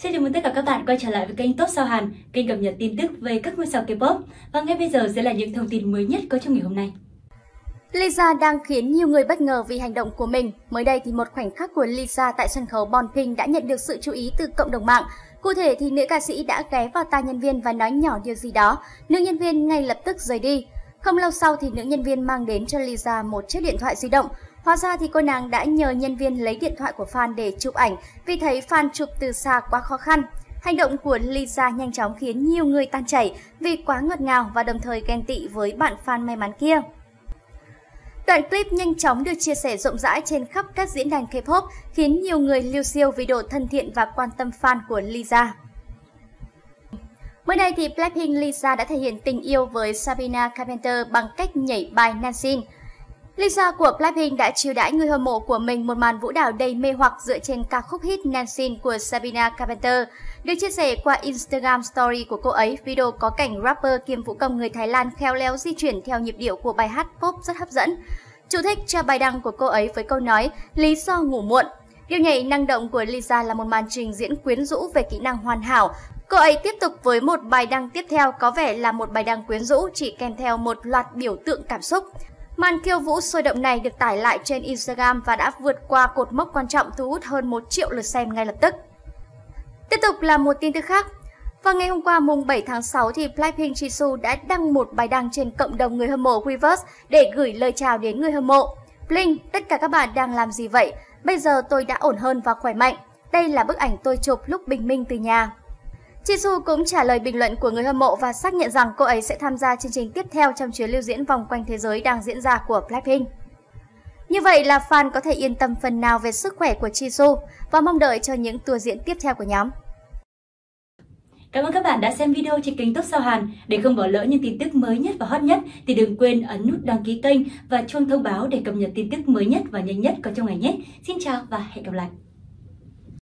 Xin chào mừng tất cả các bạn quay trở lại với kênh Top Sao Hàn, kênh cập nhật tin tức về các ngôi sao K-pop. Và ngay bây giờ sẽ là những thông tin mới nhất có trong ngày hôm nay. Lisa đang khiến nhiều người bất ngờ vì hành động của mình. Mới đây thì một khoảnh khắc của Lisa tại sân khấu Bonping đã nhận được sự chú ý từ cộng đồng mạng. Cụ thể thì nữ ca sĩ đã ghé vào tai nhân viên và nói nhỏ điều gì đó. Nữ nhân viên ngay lập tức rời đi. Không lâu sau thì nữ nhân viên mang đến cho Lisa một chiếc điện thoại di động. Hóa ra thì cô nàng đã nhờ nhân viên lấy điện thoại của fan để chụp ảnh vì thấy fan chụp từ xa quá khó khăn. Hành động của Lisa nhanh chóng khiến nhiều người tan chảy vì quá ngọt ngào và đồng thời ghen tị với bạn fan may mắn kia. Đoạn clip nhanh chóng được chia sẻ rộng rãi trên khắp các diễn đàn K-pop khiến nhiều người lưu siêu vì độ thân thiện và quan tâm fan của Lisa. Mới đây thì Blackpink Lisa đã thể hiện tình yêu với Sabrina Carpenter bằng cách nhảy bài Dancing. Lisa của Blackpink đã chiêu đãi người hâm mộ của mình một màn vũ đạo đầy mê hoặc dựa trên ca khúc hit Dancing của Sabrina Carpenter. Được chia sẻ qua Instagram Story của cô ấy, video có cảnh rapper kiêm vũ công người Thái Lan khéo léo di chuyển theo nhịp điệu của bài hát pop rất hấp dẫn. Chú thích cho bài đăng của cô ấy với câu nói lý do ngủ muộn. Điệu nhảy năng động của Lisa là một màn trình diễn quyến rũ về kỹ năng hoàn hảo. Cô ấy tiếp tục với một bài đăng tiếp theo có vẻ là một bài đăng quyến rũ chỉ kèm theo một loạt biểu tượng cảm xúc. Màn khiêu vũ sôi động này được tải lại trên Instagram và đã vượt qua cột mốc quan trọng thu hút hơn 1 triệu lượt xem ngay lập tức. Tiếp tục là một tin tức khác. Vào ngày hôm qua mùng 7 tháng 6 thì Blackpink Jisoo đã đăng một bài đăng trên cộng đồng người hâm mộ Weverse để gửi lời chào đến người hâm mộ. Blink, tất cả các bạn đang làm gì vậy? Bây giờ tôi đã ổn hơn và khỏe mạnh. Đây là bức ảnh tôi chụp lúc bình minh từ nhà. Jisoo cũng trả lời bình luận của người hâm mộ và xác nhận rằng cô ấy sẽ tham gia chương trình tiếp theo trong chuyến lưu diễn vòng quanh thế giới đang diễn ra của Blackpink. Như vậy là fan có thể yên tâm phần nào về sức khỏe của Jisoo và mong đợi cho những tour diễn tiếp theo của nhóm. Cảm ơn các bạn đã xem video trên kênh Top Sao Hàn. Để không bỏ lỡ những tin tức mới nhất và hot nhất thì đừng quên ấn nút đăng ký kênh và chuông thông báo để cập nhật tin tức mới nhất và nhanh nhất có trong ngày nhé. Xin chào và hẹn gặp lại.